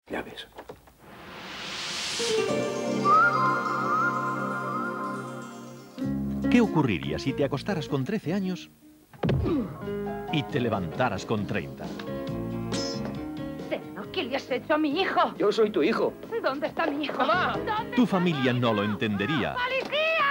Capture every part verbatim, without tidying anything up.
Ya ves. ¿Qué ocurriría si te acostaras con trece años y te levantaras con treinta? Cerdo, ¿qué le has hecho a mi hijo? Yo soy tu hijo. ¿Dónde está mi hijo? ¡Mamá! ¿Dónde Tu familia no lo entendería. ¡Policía!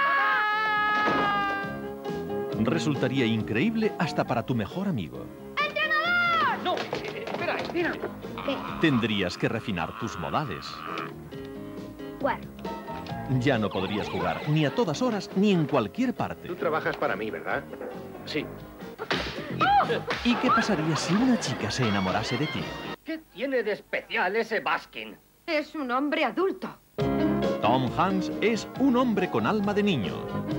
Resultaría increíble hasta para tu mejor amigo. No, eh, espera, espera. Tendrías que refinar tus modales. Bueno, Ya no podrías jugar ni a todas horas ni en cualquier parte. Tú trabajas para mí, ¿verdad? Sí. ¿Y qué pasaría si una chica se enamorase de ti? ¿Qué tiene de especial ese Baskin? Es un hombre adulto. Tom Hanks es un hombre con alma de niño.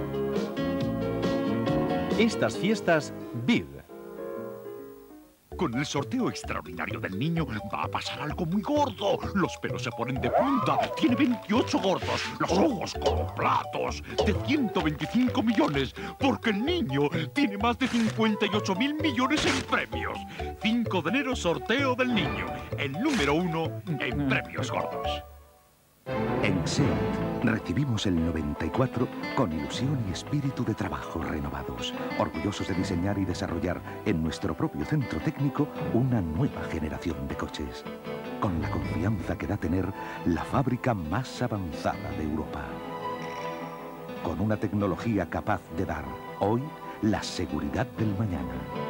Estas fiestas, Vid. Con el sorteo extraordinario del niño va a pasar algo muy gordo. Los pelos se ponen de punta. Tiene veintiocho gordos. Los ojos como platos. De ciento veinticinco millones. Porque el niño tiene más de cincuenta y ocho mil millones en premios. cinco de enero, sorteo del niño. El número uno en premios gordos. En SEAT recibimos el noventa y cuatro con ilusión y espíritu de trabajo renovados, orgullosos de diseñar y desarrollar en nuestro propio centro técnico una nueva generación de coches, con la confianza que da tener la fábrica más avanzada de Europa, con una tecnología capaz de dar hoy la seguridad del mañana,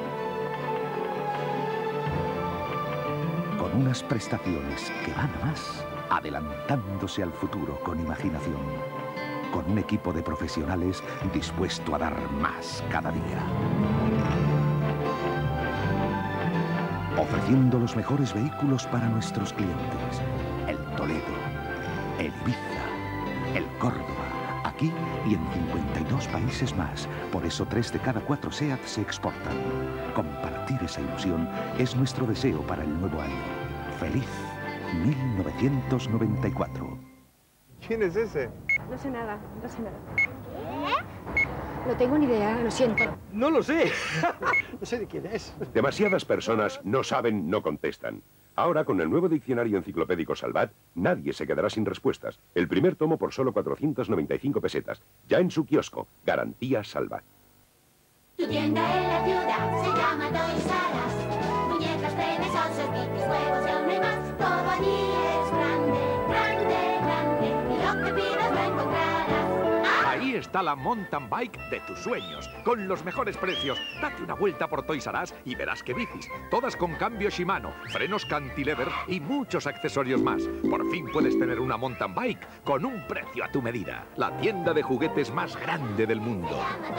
con unas prestaciones que van a más, adelantándose al futuro con imaginación, con un equipo de profesionales dispuesto a dar más cada día. Ofreciendo los mejores vehículos para nuestros clientes. El Toledo, el Ibiza, el Córdoba, aquí y en cincuenta y dos países más. Por eso tres de cada cuatro SEAT se exportan. Compartir esa ilusión es nuestro deseo para el nuevo año. ¡Feliz mil novecientos noventa y cuatro! ¿Quién es ese? no sé nada, no sé nada. No tengo ni idea, lo siento. No lo sé. No sé de quién es. Demasiadas personas no saben, no contestan. Ahora, con el nuevo diccionario enciclopédico Salvat, nadie se quedará sin respuestas. El primer tomo por solo cuatrocientas noventa y cinco pesetas. Ya en su kiosco. Garantía Salvat. Tu tienda en la ciudad se llama Toys R Us. Muñecas, trenes, osos, pipis, juegos y aún hay más. Todo allí es grande, grande, grande. Y lo que pidas lo encontrarás. Ahí está la mountain bike de tus sueños, con los mejores precios. Date una vuelta por Toys R Us y verás que bicis, todas con cambio Shimano, frenos cantilever y muchos accesorios más. Por fin puedes tener una mountain bike con un precio a tu medida. La tienda de juguetes más grande del mundo.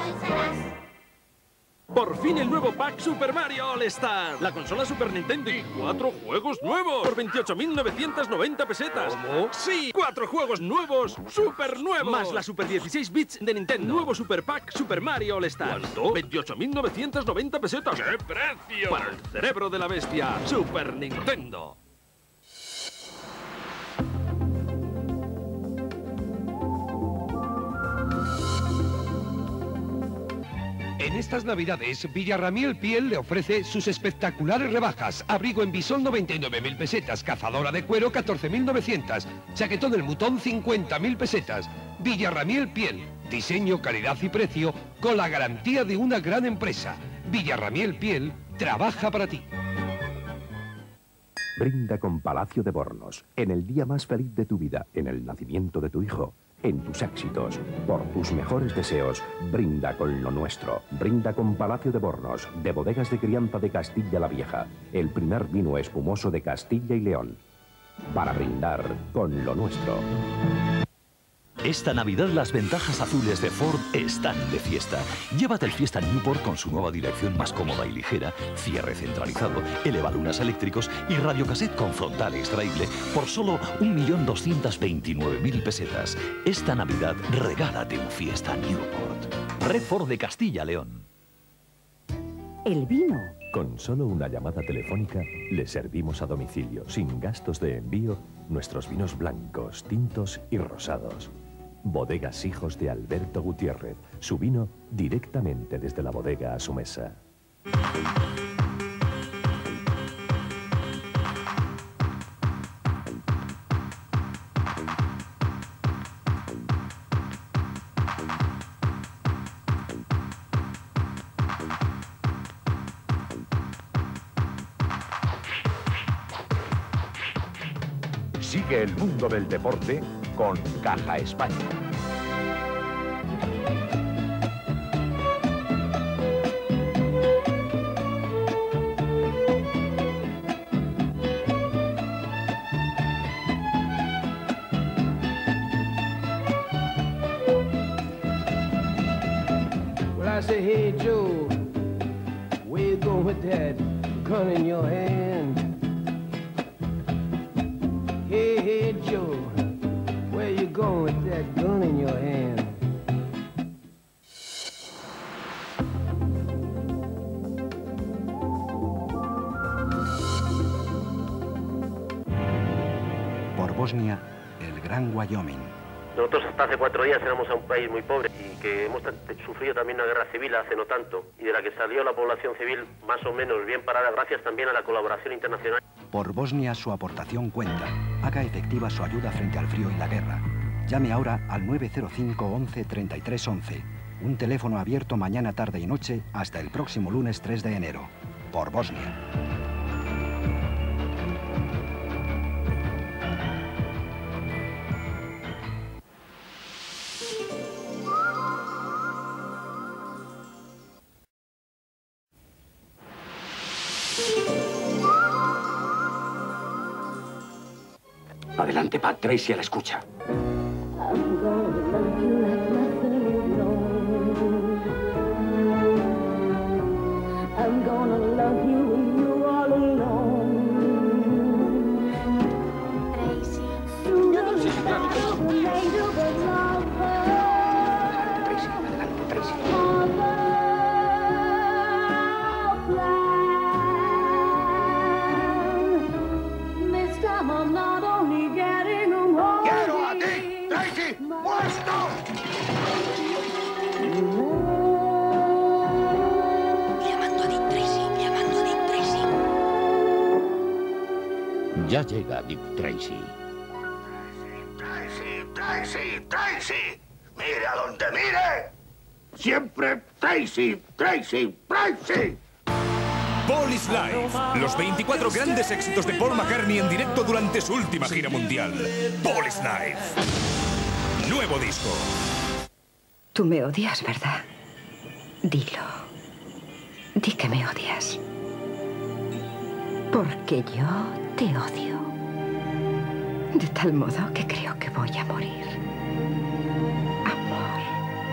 Por fin el nuevo pack Super Mario All Star. La consola Super Nintendo y cuatro juegos nuevos por veintiocho mil novecientas noventa pesetas. ¿Cómo? Sí, cuatro juegos nuevos, super nuevos. Más la Super dieciséis bits de Nintendo. Nuevo Super Pack Super Mario All Star. ¿Cuánto? veintiocho mil novecientas noventa pesetas. ¡Qué precio! Para el cerebro de la bestia, Super Nintendo. En estas navidades, Villarramiel Piel le ofrece sus espectaculares rebajas. Abrigo en bisón noventa y nueve mil pesetas, cazadora de cuero catorce mil novecientas, chaquetón del mutón cincuenta mil pesetas. Villarramiel Piel, diseño, calidad y precio con la garantía de una gran empresa. Villarramiel Piel trabaja para ti. Brinda con Palacio de Bornos, en el día más feliz de tu vida, en el nacimiento de tu hijo, en tus éxitos, por tus mejores deseos. Brinda con lo nuestro. Brinda con Palacio de Bornos, de Bodegas de Crianza de Castilla la Vieja, el primer vino espumoso de Castilla y León. Para brindar con lo nuestro. Esta Navidad las ventajas azules de Ford están de fiesta. Llévate el Fiesta Newport con su nueva dirección más cómoda y ligera, cierre centralizado, elevalunas eléctricos y radiocassette con frontal extraíble por solo un millón doscientas veintinueve mil pesetas. Esta Navidad regálate un Fiesta Newport. Red Ford de Castilla León. El vino. Con solo una llamada telefónica le servimos a domicilio, sin gastos de envío, nuestros vinos blancos, tintos y rosados. Bodegas Hijos de Alberto Gutiérrez. Su vino directamente desde la bodega a su mesa. Sigue el mundo del deporte con Caja España. I say, hey, Joe, where you going with that gun in your hand? Hey, hey, Joe, where you going with that gun in your hand? Por Bosnia, el Gran Wyoming. Nosotros hasta hace cuatro días éramos un país muy pobre y que hemos sufrido también una guerra civil hace no tanto y de la que salió la población civil más o menos bien parada gracias también a la colaboración internacional. Por Bosnia su aportación cuenta. Haga efectiva su ayuda frente al frío y la guerra. Llame ahora al nueve cero cinco once treinta y tres once. Un teléfono abierto mañana, tarde y noche hasta el próximo lunes tres de enero. Por Bosnia. Adelante, Pat. Tracy a la escucha. I'm gonna love you when you're all alone. Tracy. Sí, sí, claro. Tracy, adelante, Tracy. This time I'm not only getting them home. ¡Quiero a ti, Tracy! ¡Puesto! Llamando a Dick Tracy, llamando a Dick Tracy. Ya llega Dick Tracy. Tracy, Tracy, Tracy. Mire a donde mire. Siempre Tracy, Tracy, Tracy. Paul is Live, los veinticuatro grandes éxitos de Paul McCartney en directo durante su última gira mundial. Paul is Live. Nuevo disco. Tú me odias, ¿verdad? Dilo. Di que me odias. Porque yo te odio. De tal modo que creo que voy a morir. Amor.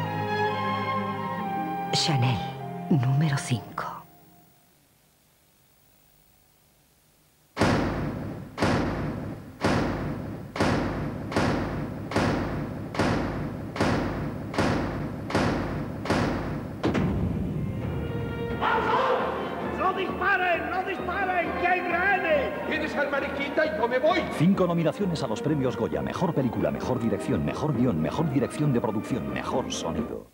Chanel, número cinco. ¡No disparen! ¡No disparen! ¡Que hay rehenes! ¿Tienes al mariquita y yo me voy? Cinco nominaciones a los premios Goya. Mejor película, mejor dirección, mejor guión, mejor dirección de producción, mejor sonido.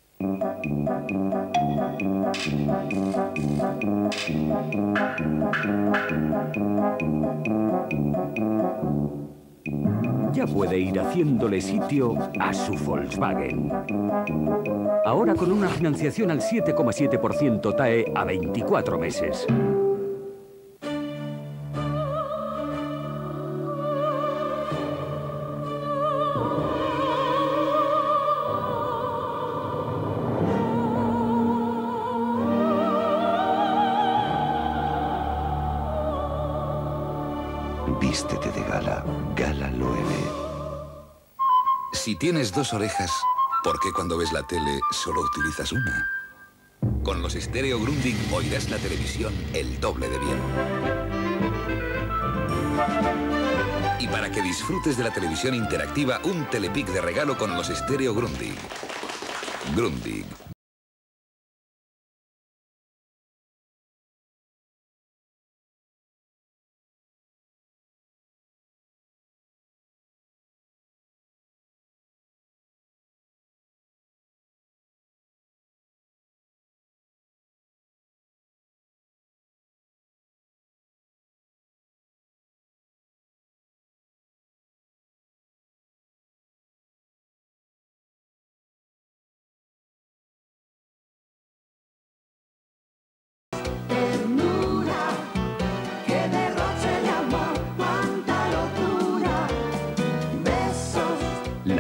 Ya puede ir haciéndole sitio a su Volkswagen. Ahora con una financiación al siete coma siete por ciento T A E a veinticuatro meses. Vístete de gala, Gala Loewe. Si tienes dos orejas, ¿por qué cuando ves la tele solo utilizas una? Con los estéreo Grundig oirás la televisión el doble de bien. Y para que disfrutes de la televisión interactiva, un Telepic de regalo con los estéreo Grundig. Grundig.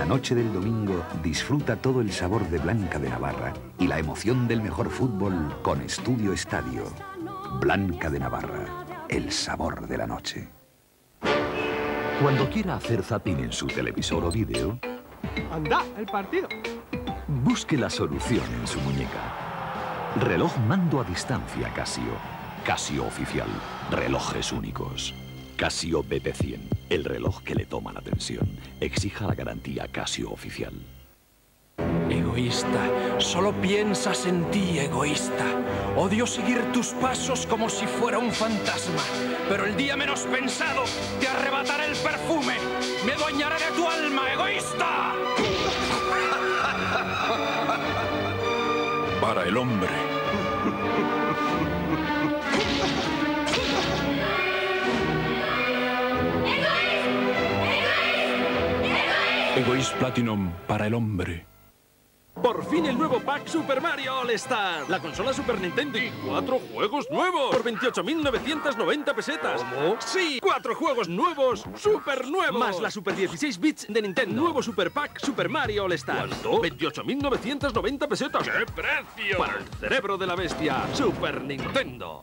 noche del domingo, disfruta todo el sabor de Blanca de Navarra y la emoción del mejor fútbol con Estudio Estadio. Blanca de Navarra, el sabor de la noche. Cuando quiera hacer zapping en su televisor o vídeo, ¡Anda, el partido! busque la solución en su muñeca. Reloj mando a distancia Casio. Casio oficial. Relojes únicos. Casio B P cien. El reloj que le toma la tensión. Exija la garantía Casio oficial. Egoísta, solo piensas en ti, egoísta. Odio seguir tus pasos como si fuera un fantasma. Pero el día menos pensado te arrebataré el perfume. Me adueñaré de tu alma, egoísta. Para el hombre. Egoist Platinum para el hombre. Por fin el nuevo pack Super Mario All Star. La consola Super Nintendo y cuatro juegos nuevos por veintiocho mil novecientas noventa pesetas. ¿Cómo? Sí, cuatro juegos nuevos, super nuevos. Más la Super dieciséis bits de Nintendo. Nuevo Super Pack Super Mario All Star. ¿Cuánto? veintiocho mil novecientas noventa pesetas. ¡Qué precio! Para el cerebro de la bestia, Super Nintendo.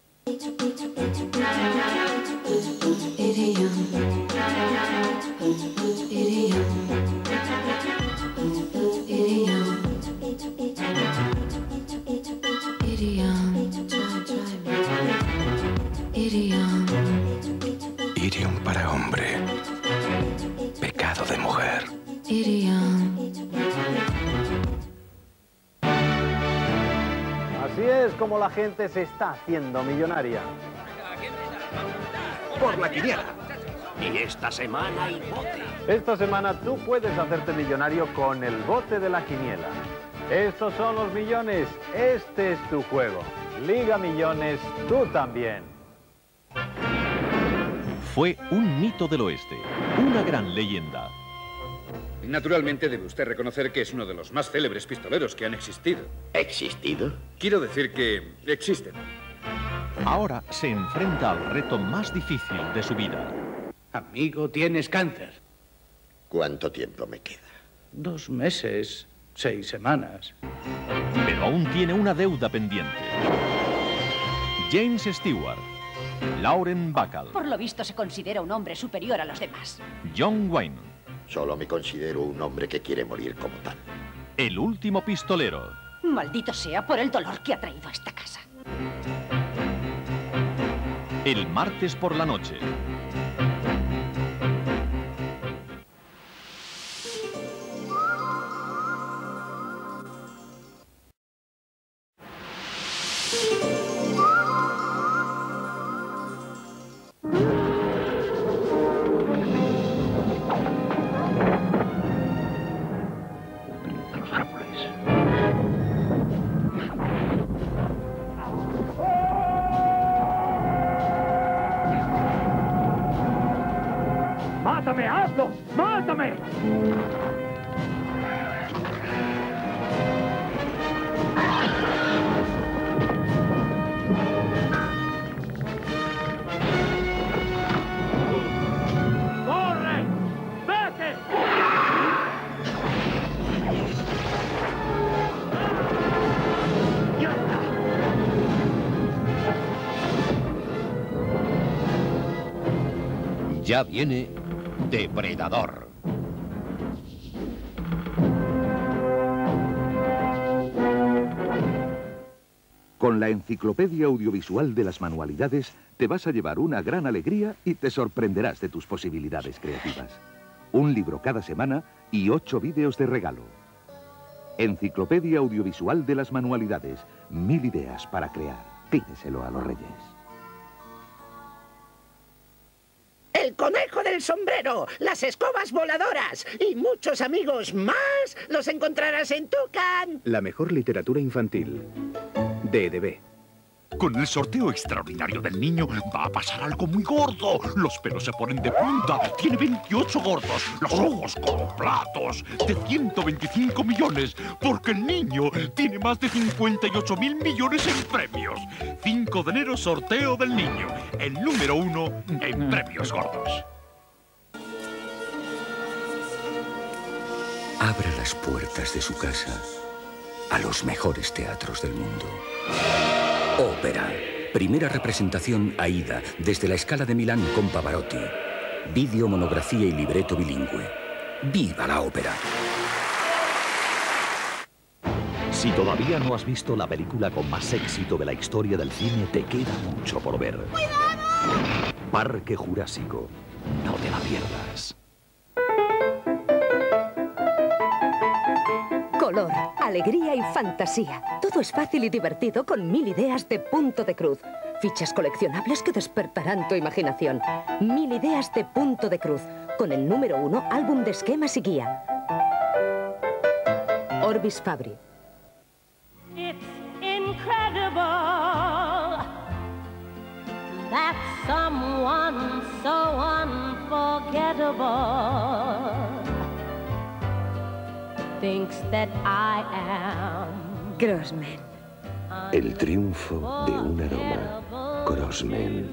Irium para hombre. Pecado de mujer. Así es como la gente se está haciendo millonaria. Por la quiniela. Y esta semana hay bote. Esta semana tú puedes hacerte millonario con el bote de la quiniela. Estos son los millones. Este es tu juego. Liga Millones, tú también. Fue un mito del oeste, una gran leyenda. Naturalmente debe usted reconocer que es uno de los más célebres pistoleros que han existido. ¿Existido? Quiero decir que existen. Ahora se enfrenta al reto más difícil de su vida. Amigo, tienes cáncer. ¿Cuánto tiempo me queda? Dos meses, seis semanas. Pero aún tiene una deuda pendiente. James Stewart, Lauren Bacall, Por lo visto se considera un hombre superior a los demás. John Wayne. Solo me considero un hombre que quiere morir como tal. El último pistolero. Maldito sea por el dolor que ha traído a esta casa. El martes por la noche. ¡Mátame, hazlo! ¡Mátame! ¡Corre! ¡Vete! Ya viene Depredador. Con la enciclopedia audiovisual de las manualidades te vas a llevar una gran alegría y te sorprenderás de tus posibilidades creativas. Un libro cada semana y ocho vídeos de regalo. Enciclopedia audiovisual de las manualidades. Mil ideas para crear. Pídeselo a los Reyes. El conejo del sombrero, las escobas voladoras y muchos amigos más los encontrarás en Tucán. La mejor literatura infantil. D D B. Con el sorteo extraordinario del niño va a pasar algo muy gordo. Los pelos se ponen de punta. Tiene veintiocho gordos. Los ojos como platos. De ciento veinticinco millones. Porque el niño tiene más de cincuenta y ocho mil millones en premios. cinco de enero, sorteo del niño. El número uno en premios gordos. abra las puertas de su casa a los mejores teatros del mundo. Ópera. Primera representación Aida, desde la Scala de Milán con Pavarotti. Vídeo, monografía y libreto bilingüe. ¡Viva la ópera! Si todavía no has visto la película con más éxito de la historia del cine, te queda mucho por ver. ¡Cuidado! Parque Jurásico. No te la pierdas. Color, alegría y fantasía. Todo es fácil y divertido con mil ideas de Punto de Cruz. Fichas coleccionables que despertarán tu imaginación. Mil ideas de Punto de Cruz. Con el número uno, álbum de esquemas y guía. Orbis Fabri. It's incredible that someone so unforgettable thinks that I am Grossman. El triunfo de un aroma. Grossman.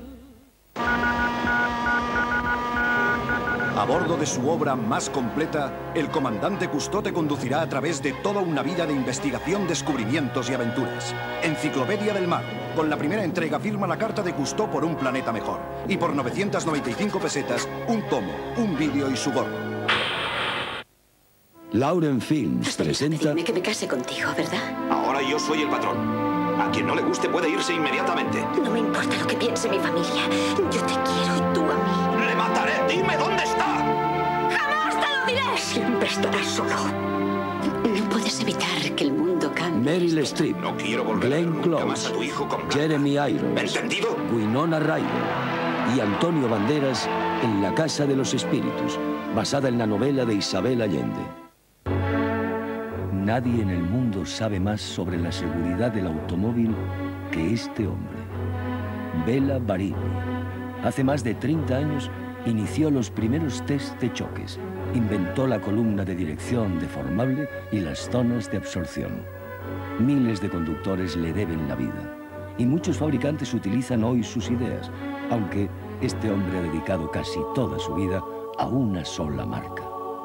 A bordo de su obra más completa, el comandante Cousteau te conducirá a través de toda una vida de investigación, descubrimientos y aventuras. Enciclopedia del Mar. Con la primera entrega firma la carta de Cousteau por un planeta mejor. Y por novecientas noventa y cinco pesetas, un tomo, un vídeo y su gorro. Lauren Films presenta... Dime que me case contigo, ¿verdad? Ahora yo soy el patrón. A quien no le guste puede irse inmediatamente. No me importa lo que piense mi familia. Yo te quiero y tú a mí. ¡Le mataré! ¡Dime dónde está! ¡Jamás te lo diré! Siempre estarás solo. No puedes evitar que el mundo cambie. Meryl Streep, No quiero volver Glenn nunca Close, más a tu hijo con Blanca. Jeremy Irons, ¿Entendido? Winona Ryder y Antonio Banderas en La Casa de los Espíritus, basada en la novela de Isabel Allende. Nadie en el mundo sabe más sobre la seguridad del automóvil que este hombre. Bela Barini. Hace más de treinta años inició los primeros test de choques. Inventó la columna de dirección deformable y las zonas de absorción. Miles de conductores le deben la vida. Y muchos fabricantes utilizan hoy sus ideas, aunque este hombre ha dedicado casi toda su vida a una sola marca.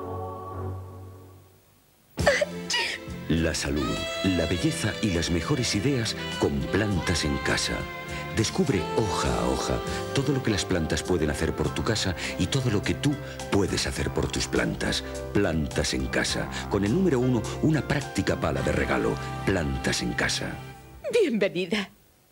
La salud, la belleza y las mejores ideas con plantas en casa. Descubre hoja a hoja todo lo que las plantas pueden hacer por tu casa y todo lo que tú puedes hacer por tus plantas. Plantas en casa. Con el número uno, una práctica pala de regalo. Plantas en casa. Bienvenida.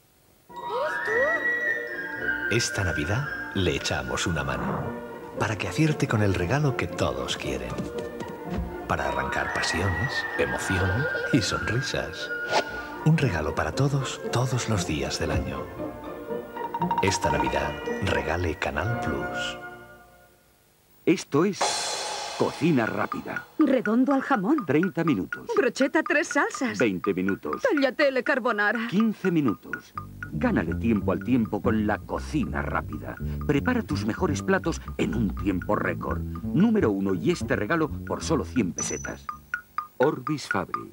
Esta Navidad le echamos una mano para que acierte con el regalo que todos quieren. Para arrancar pasiones, emoción y sonrisas. Un regalo para todos, todos los días del año. Esta Navidad, regale Canal Plus. Esto es Cocina Rápida. Redondo al jamón. treinta minutos. Brocheta tres salsas. veinte minutos. Tagliatelle carbonara. quince minutos. Gánale tiempo al tiempo con la Cocina Rápida. Prepara tus mejores platos en un tiempo récord. Número uno y este regalo por solo cien pesetas. Orbis Fabri.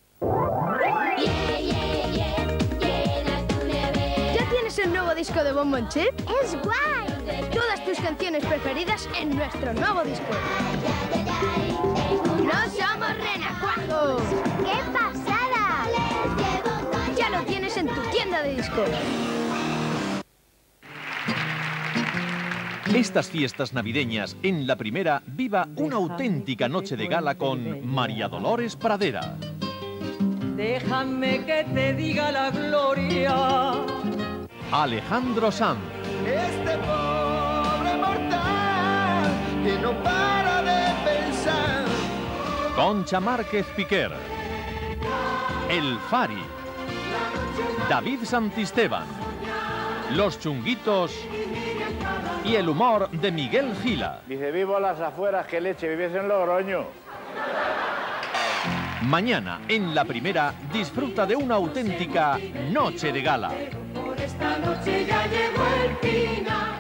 ¿Ya tienes el nuevo disco de Bombo en Chip? ¡Es guay! Todas tus canciones preferidas en nuestro nuevo disco. ¡No somos renacuajos! ¡Qué pasada! Ya lo tienes en tu tienda de discos. Estas fiestas navideñas, en la primera, viva una auténtica noche de gala con María Dolores Pradera. Déjame que te diga la gloria. Alejandro Sanz. Este pobre mortal que no para de pensar. Concha Márquez Piquer. El Fari. David Santisteban. Los Chunguitos. Y el humor de Miguel Gila. Dice, vivo a las afueras, que leche, vives en Logroño. Mañana, en la primera, disfruta de una auténtica noche de gala. Por esta noche ya llegó el final.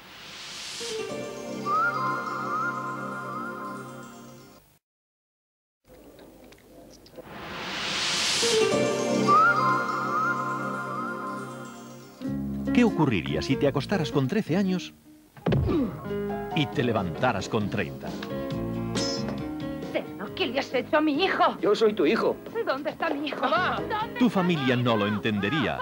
¿Qué ocurriría si te acostaras con trece años y te levantaras con treinta? Cerdo, ¿qué le has hecho a mi hijo? Yo soy tu hijo. ¿Dónde está mi hijo? ¡Mamá! ¿Dónde Tu familia no lo entendería.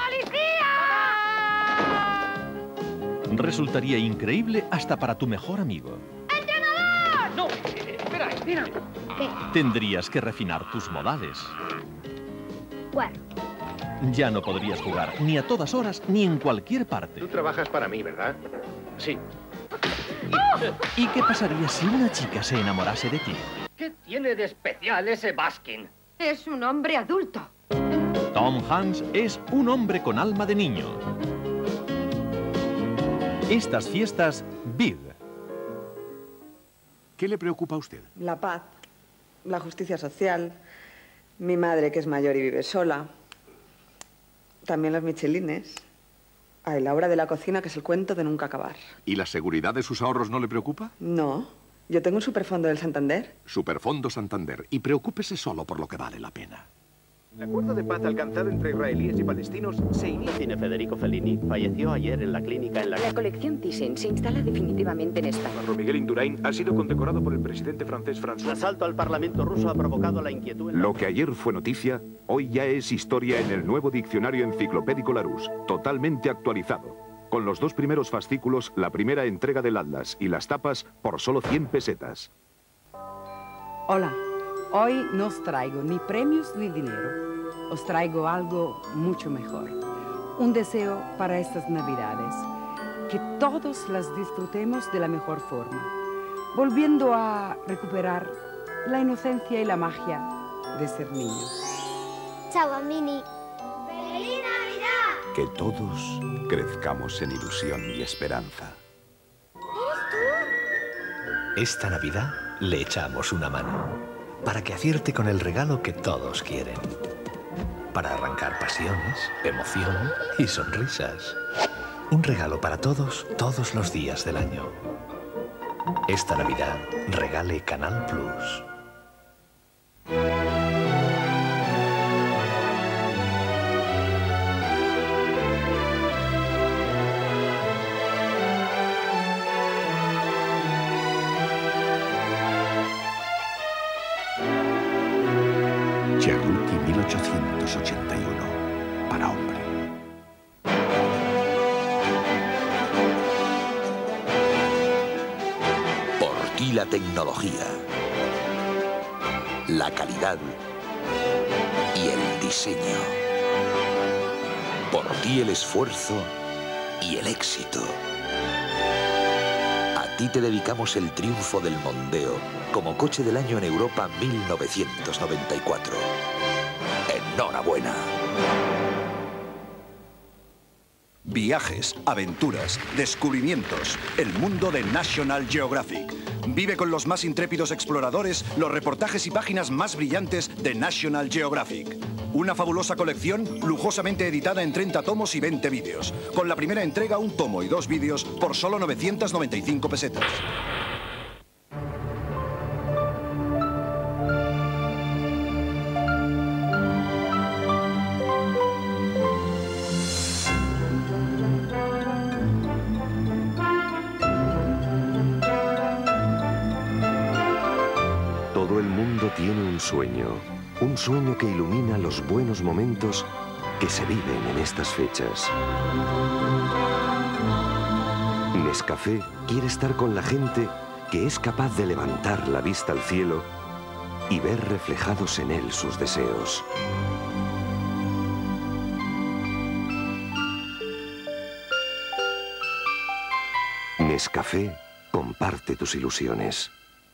Resultaría increíble hasta para tu mejor amigo. ¡Entrenador! No, eh, espera, espera. Tendrías que refinar tus modales. Bueno. Ya no podrías jugar ni a todas horas ni en cualquier parte. Tú trabajas para mí, ¿verdad? Sí. ¿Y qué pasaría si una chica se enamorase de ti? ¿Qué tiene de especial ese Baskin? Es un hombre adulto. Tom Hanks es un hombre con alma de niño. Estas fiestas, Big. ¿Qué le preocupa a usted? La paz, la justicia social, mi madre que es mayor y vive sola, también los michelines, ay, la hora de la cocina que es el cuento de nunca acabar. ¿Y la seguridad de sus ahorros no le preocupa? No, yo tengo un superfondo del Santander. Superfondo Santander. Y preocúpese solo por lo que vale la pena. El acuerdo de paz alcanzado entre israelíes y palestinos se inicia. Cine Federico Fellini falleció ayer en la clínica en la... La colección Thyssen se instala definitivamente en España. Juan Miguel Indurain ha sido condecorado por el presidente francés François. El asalto al Parlamento ruso ha provocado la inquietud en la... Lo que ayer fue noticia, hoy ya es historia en el nuevo diccionario enciclopédico Larousse, totalmente actualizado. Con los dos primeros fascículos, la primera entrega del Atlas y las tapas por solo cien pesetas. Hola, hoy no os traigo ni premios ni dinero. Os traigo algo mucho mejor. Un deseo para estas Navidades. Que todos las disfrutemos de la mejor forma. Volviendo a recuperar la inocencia y la magia de ser niños. Chao, Mini. ¡Feliz Navidad! Que todos crezcamos en ilusión y esperanza. Esta Navidad le echamos una mano para que acierte con el regalo que todos quieren. Para arrancar pasiones, emoción y sonrisas. Un regalo para todos, todos los días del año. Esta Navidad, regale Canal Plus. Cerruti mil ochocientos ochenta y uno, para hombre. Por ti la tecnología, la calidad y el diseño. Por ti el esfuerzo y el éxito. A ti te dedicamos el triunfo del Mondeo como coche del año en Europa mil novecientos noventa y cuatro. ¡Enhorabuena! Viajes, aventuras, descubrimientos. El mundo de National Geographic. Vive con los más intrépidos exploradores los reportajes y páginas más brillantes de National Geographic. Una fabulosa colección lujosamente editada en treinta tomos y veinte vídeos. Con la primera entrega, un tomo y dos vídeos por solo novecientas noventa y cinco pesetas. Todo el mundo tiene un sueño, un sueño que ilumina los buenos momentos que se viven en estas fechas. Nescafé quiere estar con la gente que es capaz de levantar la vista al cielo y ver reflejados en él sus deseos. Nescafé comparte tus ilusiones.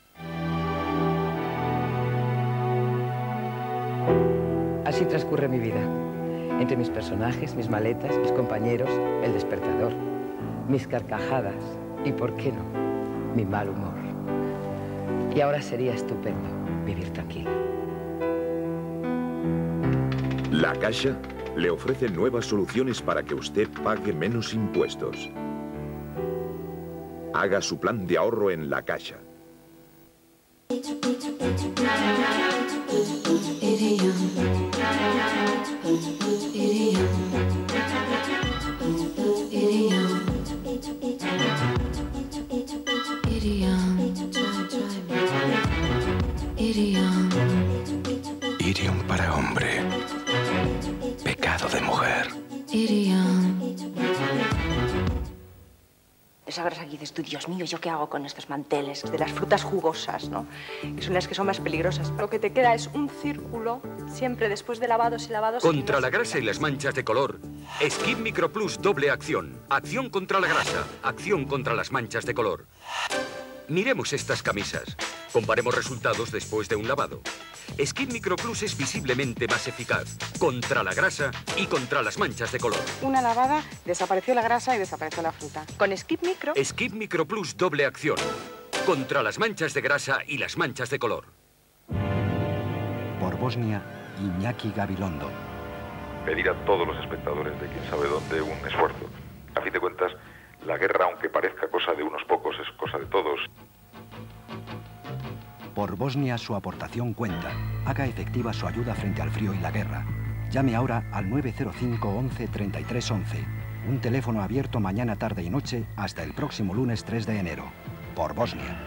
Así transcurre mi vida. Entre mis personajes, mis maletas, mis compañeros, el despertador, mis carcajadas y, ¿por qué no?, mi mal humor. Y ahora sería estupendo vivir tranquila. La Caixa le ofrece nuevas soluciones para que usted pague menos impuestos. Haga su plan de ahorro en La Caixa. Idiom. abras aquí y dices tú, Dios mío, ¿yo qué hago con estos manteles de las frutas jugosas, ¿no? Que son las que son más peligrosas. Lo que te queda es un círculo, siempre después de lavados y lavados. Contra la grasa y las manchas de color, Skin Micro Plus doble acción. Acción contra la grasa, acción contra las manchas de color. Miremos estas camisas. Comparemos resultados después de un lavado. Skin Micro Plus es visiblemente más eficaz contra la grasa y contra las manchas de color. Una lavada, desapareció la grasa y desapareció la fruta. Con Skin Micro... Skin Micro Plus doble acción. Contra las manchas de grasa y las manchas de color. Por Bosnia, Iñaki Gabilondo. Pedir a todos los espectadores de quién sabe dónde un esfuerzo. A fin de cuentas, la guerra, aunque parezca cosa de unos pocos, es cosa de todos. Por Bosnia, su aportación cuenta. Haga efectiva su ayuda frente al frío y la guerra. Llame ahora al nueve cero cinco once treinta y tres once. Un teléfono abierto mañana, tarde y noche hasta el próximo lunes tres de enero. Por Bosnia.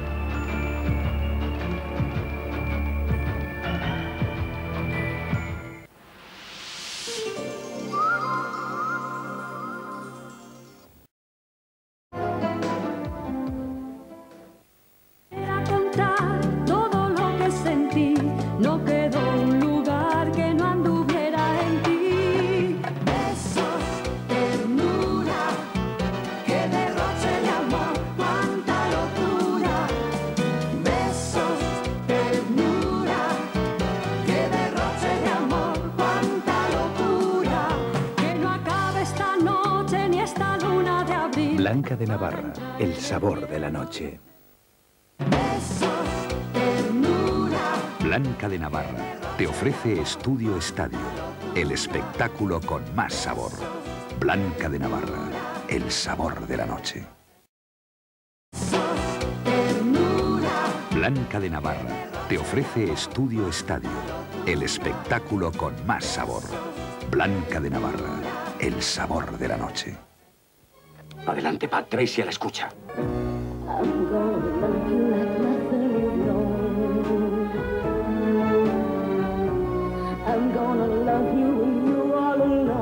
No quedó un lugar que no anduviera en ti. Besos, ternura, que derroche de amor, cuánta locura. Besos, ternura, que derroche de amor, cuánta locura. Que no acabe esta noche ni esta luna de abril. Blanca de Navarra, el sabor de la noche. Blanca de Navarra te ofrece Estudio Estadio, el espectáculo con más sabor. Blanca de Navarra, el sabor de la noche. Blanca de Navarra te ofrece Estudio Estadio, el espectáculo con más sabor. Blanca de Navarra, el sabor de la noche. Adelante, Pat Tracy, a la escucha. I'm gonna love you when you're all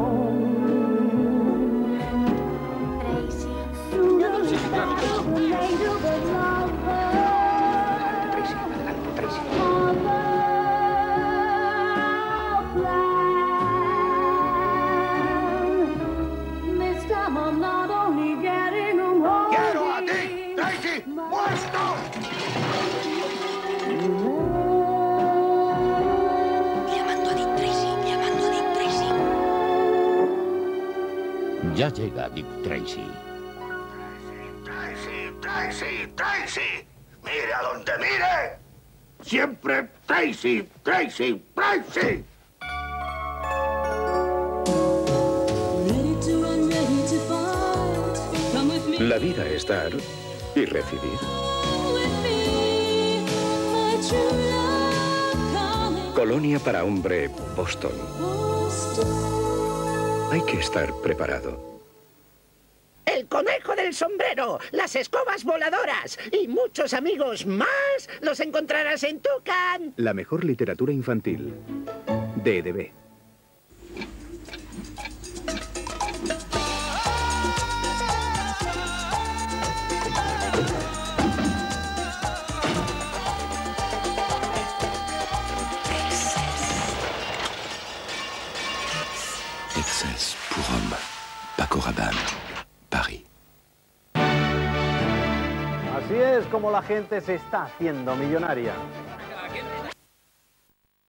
alone. Tracy. Sí, sí, claro. Tracy, adelante, Tracy. This time I'm not only getting away. ¡Quiero a ti, Tracy! ¡Muerto! Ya llega Dick Tracy. Tracy, Tracy, Tracy. Mire a donde mire. Siempre Tracy, Tracy, Tracy. La vida es dar y recibir. Colonia para hombre, Boston. Hay que estar preparado. El conejo del sombrero, las escobas voladoras y muchos amigos más los encontrarás en Tucán. La mejor literatura infantil. D D B. Excess pour homme. Paco Rabanne, París. Así es como la gente se está haciendo millonaria.